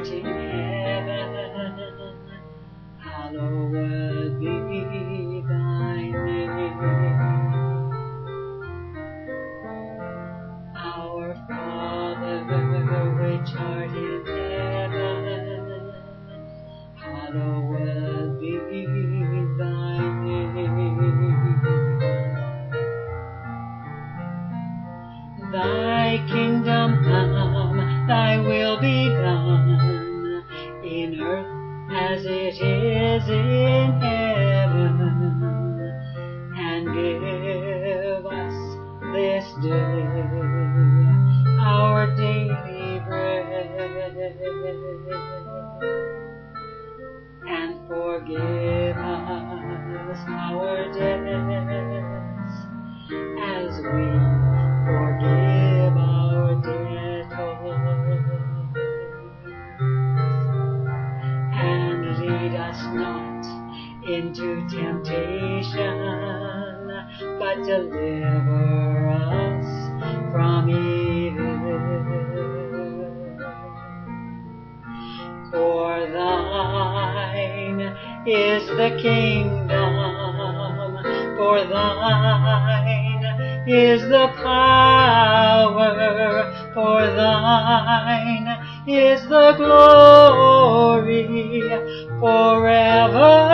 art in heaven, hallowed be thy name. Our Father, which art in heaven, hallowed be thy name. Thy kingdom come, thy will be done, in earth as it is in heaven. And give us this day our daily bread, and forgive us our debts as we forgive our debtors. And lead us not into temptation, but deliver us from evil. For thine is the kingdom, for thine is the power, for thine is the glory, forever